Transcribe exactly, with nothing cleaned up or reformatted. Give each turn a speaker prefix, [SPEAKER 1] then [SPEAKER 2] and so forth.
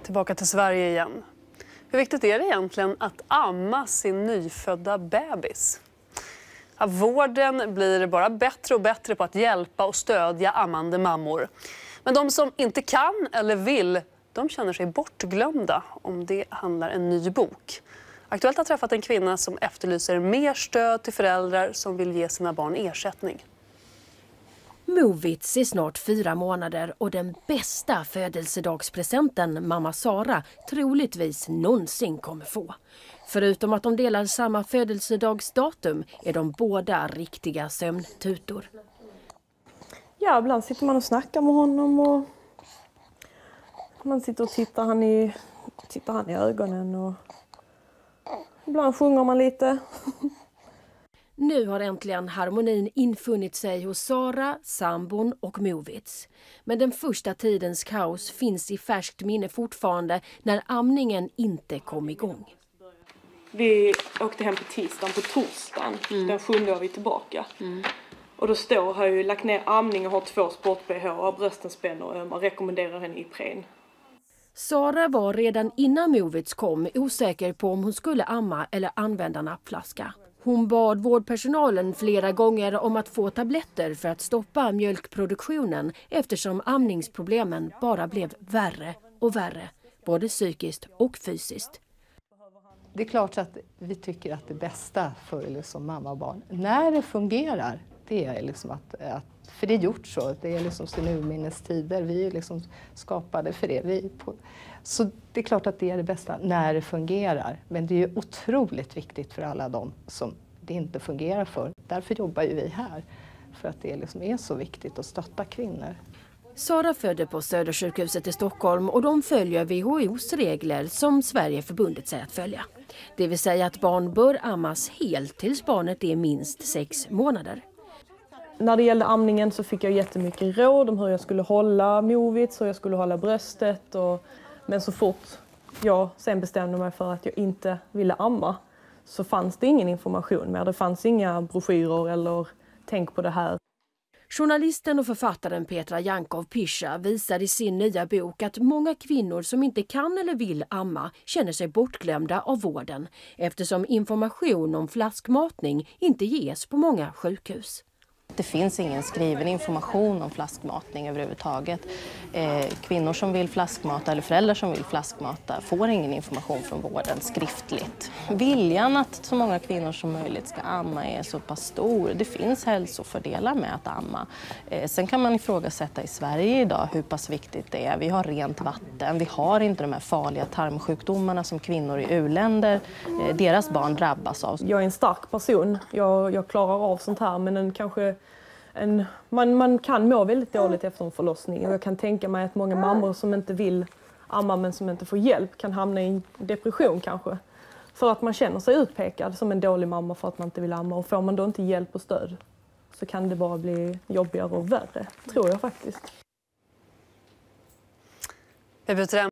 [SPEAKER 1] Tillbaka till Sverige igen. Hur viktigt är det egentligen att amma sin nyfödda bebis? Ja, vården blir bara bättre och bättre på att hjälpa och stödja ammande mammor. Men de som inte kan eller vill, de känner sig bortglömda. Om det handlar en ny bok. Aktuellt har träffat en kvinna som efterlyser mer stöd till föräldrar som vill ge sina barn ersättning.
[SPEAKER 2] Movits är snart fyra månader och den bästa födelsedagspresenten mamma Sara troligtvis någonsin kommer få. Förutom att de delar samma födelsedagsdatum är de båda riktiga sömntutor.
[SPEAKER 3] Ja, ibland sitter man och snackar med honom och man sitter och tittar han i, tittar han i ögonen och ibland sjunger man lite.
[SPEAKER 2] Nu har äntligen harmonin infunnit sig hos Sara, sambon och Movits. Men den första tidens kaos finns i färskt minne fortfarande när amningen inte kom igång.
[SPEAKER 3] Vi åkte hem på tisdagen, på torsdagen. Mm. Den sjunde var vi tillbaka. Mm. Och då står, har jag ju lagt ner amning och har två sport-B H och brösten spänner och ömmar. Rekommenderar henne Ipren.
[SPEAKER 2] Sara var redan innan Movits kom osäker på om hon skulle amma eller använda nappflaska. Hon bad vårdpersonalen flera gånger om att få tabletter för att stoppa mjölkproduktionen eftersom amningsproblemen bara blev värre och värre, både psykiskt och fysiskt.
[SPEAKER 4] Det är klart att vi tycker att det bästa för liksom mamma och barn, när det fungerar, det är liksom att, att för det är gjort så, det är liksom sin urminnes tider, vi är liksom skapade för det. Vi på, så det är klart att det är det bästa när det fungerar, men det är ju otroligt viktigt för alla de som det inte fungerar för. Därför jobbar ju vi här, för att det liksom är så viktigt att stötta kvinnor.
[SPEAKER 2] Sara födde på Södersjukhuset i Stockholm och de följer W H O:s regler som Sverige förbundet sig att följa. Det vill säga att barn bör ammas helt tills barnet är minst sex månader.
[SPEAKER 3] När det gällde amningen så fick jag jättemycket råd om hur jag skulle hålla Movits, hur jag skulle hålla bröstet. Och, men så fort jag sen bestämde mig för att jag inte ville amma så fanns det ingen information mer. Det fanns inga broschyrer eller tänk på det här.
[SPEAKER 2] Journalisten och författaren Petra Jankov-Pischa visar i sin nya bok att många kvinnor som inte kan eller vill amma känner sig bortglömda av vården eftersom information om flaskmatning inte ges på många sjukhus.
[SPEAKER 5] Det finns ingen skriven information om flaskmatning överhuvudtaget. Eh, kvinnor som vill flaskmata eller föräldrar som vill flaskmata får ingen information från vården skriftligt. Viljan att så många kvinnor som möjligt ska amma är så pass stor. Det finns hälsofördelar med att amma. Eh, sen kan man ifrågasätta i Sverige idag hur pass viktigt det är. Vi har rent vatten, vi har inte de här farliga tarmsjukdomarna som kvinnor i u-länder, eh, deras barn drabbas av.
[SPEAKER 3] Jag är en stark person, jag, jag klarar av sånt här, men en kanske En, man, man kan må väldigt dåligt efter en förlossning och jag kan tänka mig att många mammor som inte vill amma men som inte får hjälp kan hamna i en depression kanske. För att man känner sig utpekad som en dålig mamma för att man inte vill amma, och får man då inte hjälp och stöd så kan det bara bli jobbigare och värre, tror jag faktiskt.